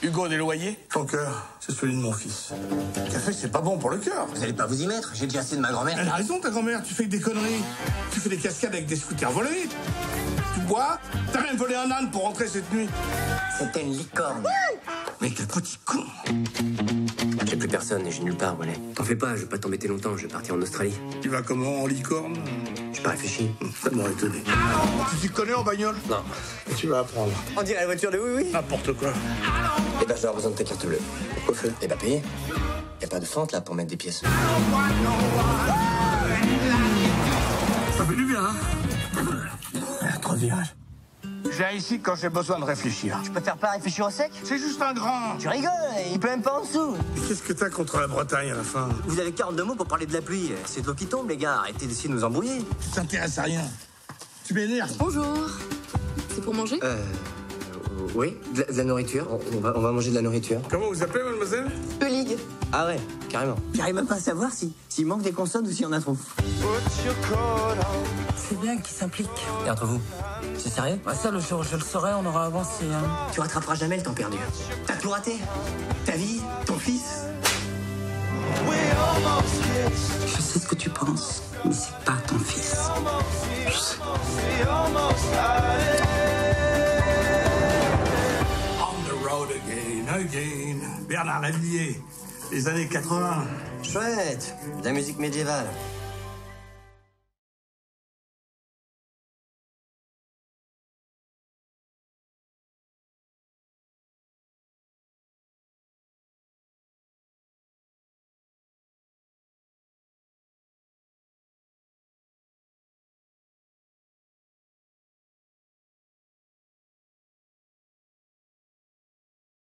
Hugo, des loyers? Ton cœur, c'est celui de mon fils. Le café, c'est pas bon pour le cœur. Vous allez pas vous y mettre? J'ai déjà assez de ma grand-mère. Elle a raison, ta grand-mère, tu fais des conneries. Tu fais des cascades avec des scooters volés. Tu bois. T'as même volé un âne pour rentrer cette nuit. C'était une licorne. Mais quel petit con. J'ai plus personne et j'ai nulle part, Wallet. T'en fais pas, je vais pas t'embêter longtemps, je vais partir en Australie. Tu vas comment, en licorne? J'ai pas réfléchi. Ça m'aurait étonné. Tu t'y connais en bagnole? Non. Tu vas apprendre. On dirait la voiture de oui. N'importe quoi. Eh ben, je vais avoir besoin de ta carte bleue. Quoi faire? Eh ben, payer. Y a pas de fente, là, pour mettre des pièces. Ça fait du bien, hein? Trop de virage. Je viens ici quand j'ai besoin de réfléchir. Je préfère pas réfléchir au sec? C'est juste un grand. Tu rigoles, il pleut même pas en dessous. Et qu'est-ce que t'as contre la Bretagne à la fin? Vous avez 42 mots pour parler de la pluie. C'est de l'eau qui tombe, les gars. Arrêtez d'essayer de nous embrouiller. Tu t'intéresses à rien. Tu m'énerves. Bonjour. C'est pour manger? Oui, de la nourriture. On va manger de la nourriture. Comment vous appelez, mademoiselle? Eulig. Ah ouais, carrément. J'arrive même pas à savoir s'il manque des consonnes ou s'il y en a trop. C'est bien qu'il s'implique. Et entre vous, c'est sérieux? Bah ça, le jour où je le saurai, on aura avancé. Hein. Tu rattraperas jamais le temps perdu. T'as tout raté. Ta vie, ton fils. Je sais ce que tu penses, mais c'est pas ton fils. Je sais. On the road again. Bernard Lavillier, les années 80. Chouette. De la musique médiévale.